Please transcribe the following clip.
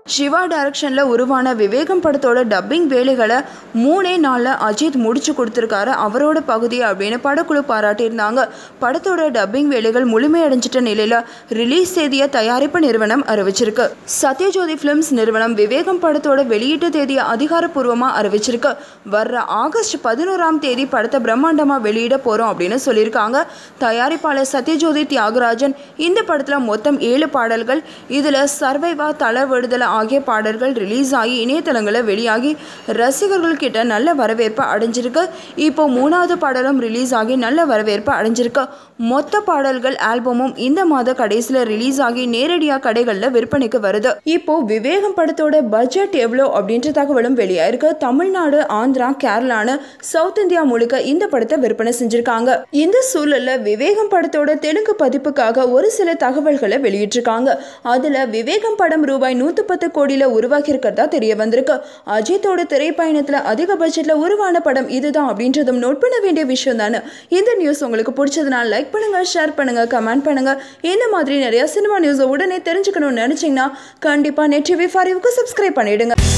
சிவா டைரக்ஷன்ல உருவான விவேகம் படத்தோட டப்பிங் வேலைகளை 3 நாள்ல அஜித் முடிச்சு கொடுத்துருக்காரு அவரோட பகுதி அப்படின்னு படக்குழு பாராட்டியிருந்தாங்க. படத்தோட டப்பிங் வேலைகள் முழுமையடைஞ்சிட்ட நிலையில ரிலீஸ் தேதியை தயாரிப்பு நிறுவனம் அறிவிச்சிருக்கு. சத்யஜோதி பிலிம்ஸ் நிறுவனம் விவேகம் படத்தோட வெளியீட்டு தேதியை அதிகாரப்பூர்வமா அறிவிச்சிருக்கு. வர்ற ஆகஸ்ட் 11ஆம் தேதி படத்தை பிரம்மாண்டமா வெளியிட போறோம் அப்படின்னு சொல்லியிருக்காங்க. தயாரிப்பாளர் சத்யஜோதி தியாகராஜன் இந்த படத்துல மொத்தம் 7 பாடல்கள், இதுல சர்வைவா, தல விடுதலை ஆகிய பாடல்கள் ரிலீஸ் ஆகி இணையதளங்களில் வெளியாகி ரசிகர்கள் கிட்ட நல்ல வரவேற்பு அடைஞ்சிருக்கு. இப்போ 3வது பாடலும் ரிலீஸ் ஆகி நல்ல வரவேற்பு அடைஞ்சிருக்கு. மொத்த பாடல்கள் ஆல்பமும் இந்த மாத கடைசியில் ரிலீஸ் ஆகி நேரடியாக கடைகளில் விற்பனைக்கு வருது. இப்போ விவேகம் படத்தோட பட்ஜெட் எவ்வளோ அப்படின்ற தகவலும் வெளியாயிருக்கு. தமிழ்நாடு, ஆந்திரா, கேரளான்னு சவுத் இந்தியா முழுக்க இந்த படத்தை விற்பனை செஞ்சிருக்காங்க. இந்த சூழல்ல விவேகம் படத்தோட தெலுங்கு பதிப்புக்காக ஒரு சில தகவல்களை வெளியிட்டிருக்காங்க. அதுல விவேகம் படம் ரூபாய் 110 கோடியில உருவாக்கி இருக்கிறதா தெரிய வந்திருக்கு. அஜித்தோட திரைப்பயணத்துல அதிக பட்ஜெட்ல உருவான படம் இதுதான் அப்படின்றதும் நோட் பண்ண வேண்டிய விஷயம் தானே. இந்த நியூஸ் உங்களுக்கு பிடிச்சதுனால லைக் பண்ணுங்க, ஷேர் பண்ணுங்க, கமெண்ட் பண்ணுங்க. இந்த மாதிரி நிறைய சினிமா நியூஸை உடனே தெரிஞ்சுக்கணும்னு நினைச்சீங்கன்னா கண்டிப்பா நெட் டிவி 5க்கு சப்ஸ்கிரைப் பண்ணிடுங்க.